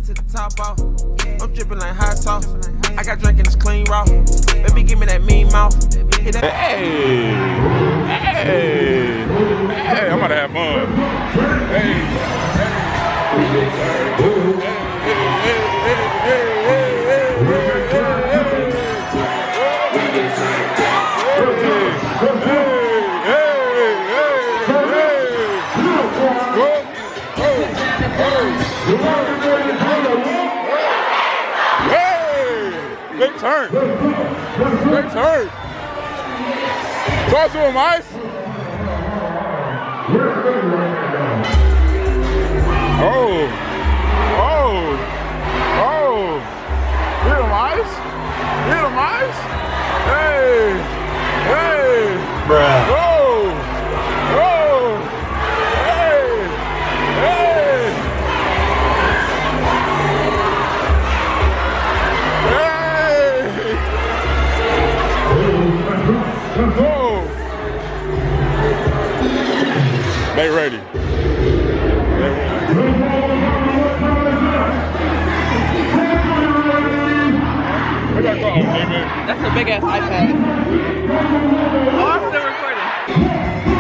to the top off. I'm dripping like hot sauce. I got drink and it's clean raw. Baby, give me that mean mouth. Hey, I'm about to have fun. Big turn. Big turn. Talk to him, Ice. Oh. Hit him, Ice. Hit him, Ice. Hey. Bruh. Whoa. Hey. Whoa. They ready. That's a big ass iPad. Oh, I'm still recording.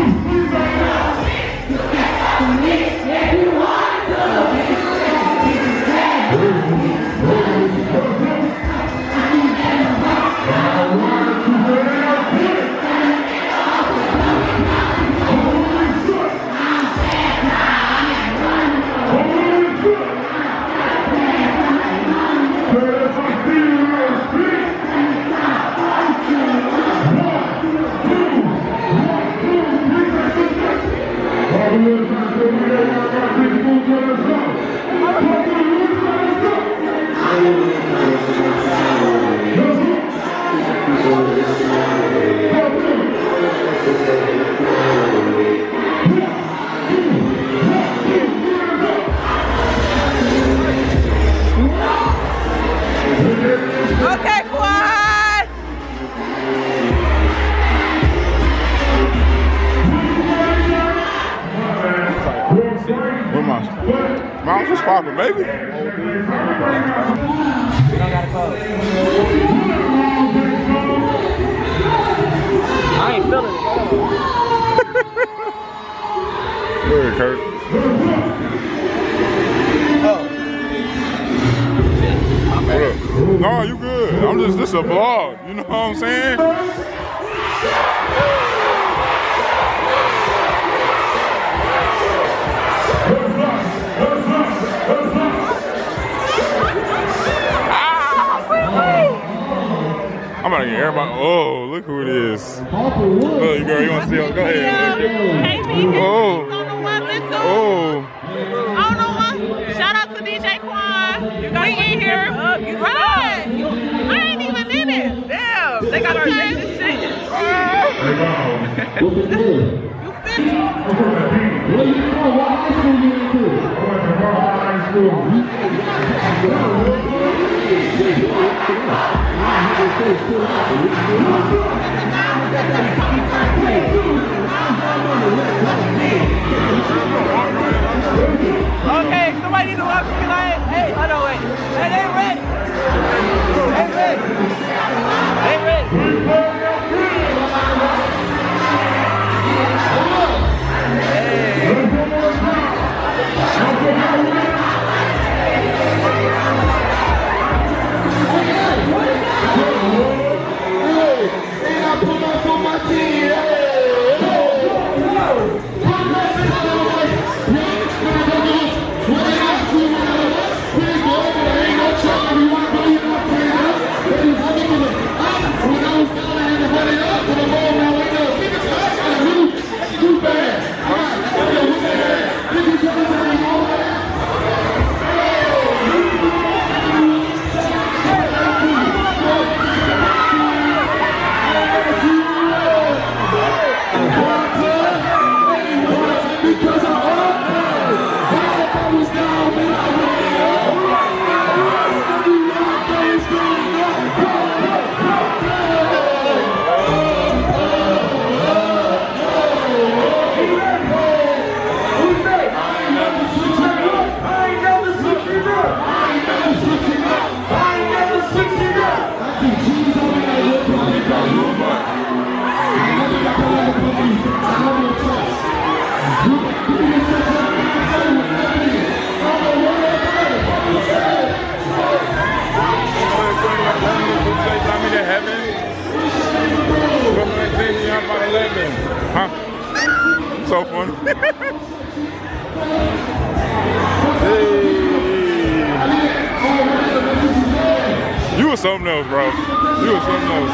Okay, Quad! Where Miles was popping, baby. We don't gotta close. I ain't feeling it. Good, Kurt. No, you good. This is a vlog. You know what I'm saying? I'm about to get everybody. Oh, look who it is. Look, girl, you want to see him? Go ahead. Oh. I don't know what. Shout out to DJ Quan. We in here. Right. I ain't even in it. Damn. They got our latest shit. Okay, somebody needs to walk to me like, hey, hold on, wait. Hey, they ready. They ready. Because I something else, bro. You was something else.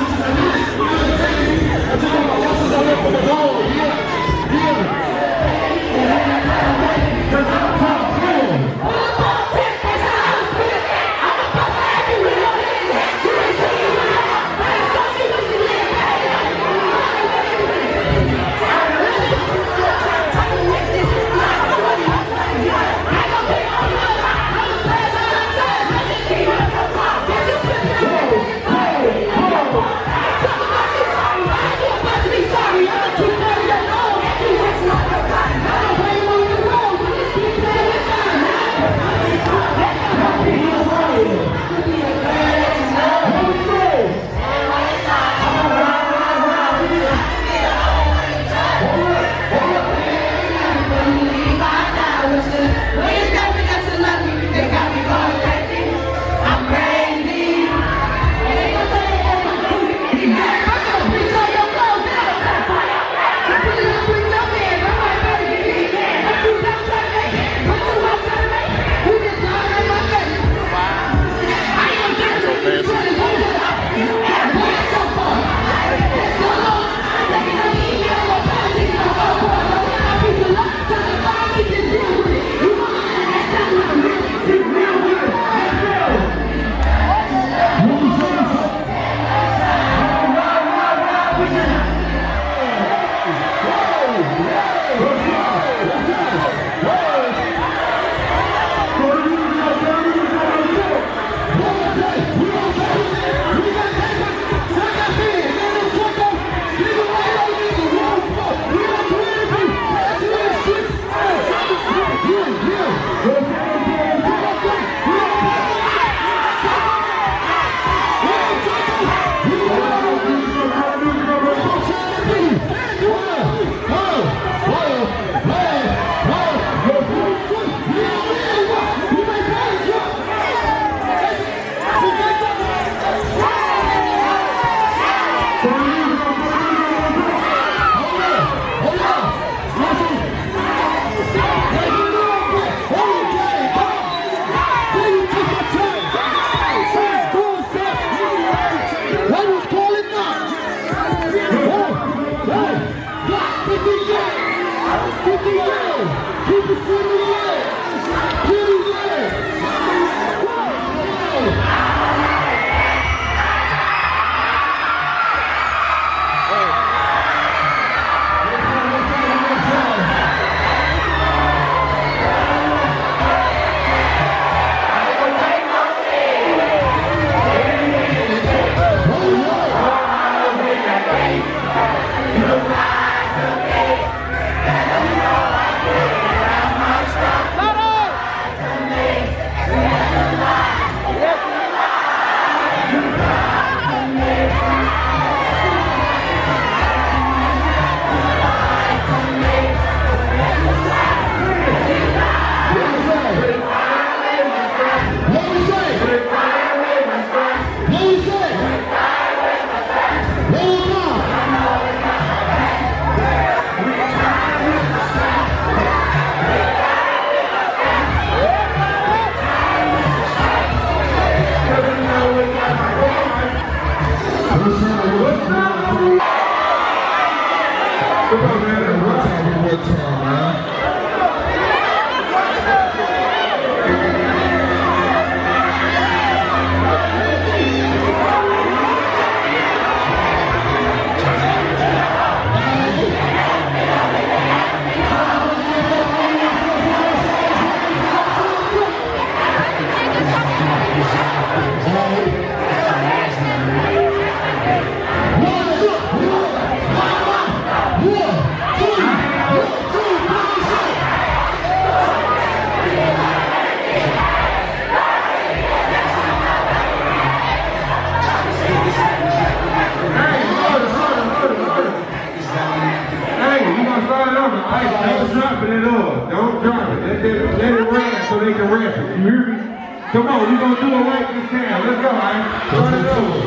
Come on, we're gonna do it right this time. Let's go, man. Run it over.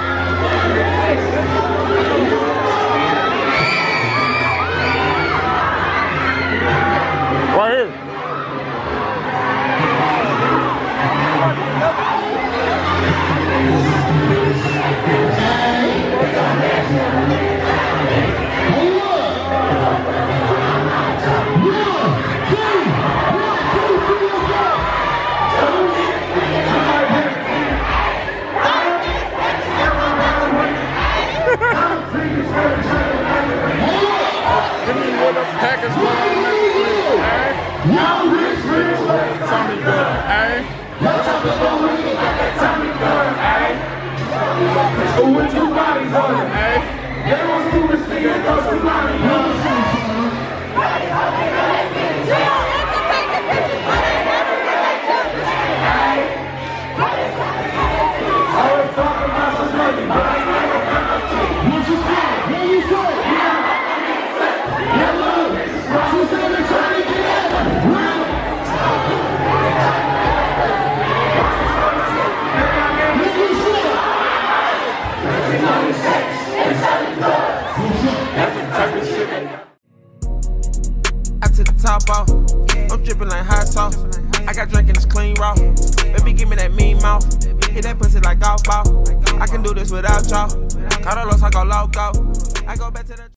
Right here. Lord. With two bodies on it, they want to do this thing and those two bodies on I was talking about some money, but I ain't never got no cheese. What you say? What you say? Yeah, look. What you say? They're trying to get out. I took the top off. I'm dripping like hot sauce. I got drink and it's clean raw. Baby, give me that mean mouth. Hit that pussy like golf ball. I can do this without y'all. Carlos, I go loco. I go back to the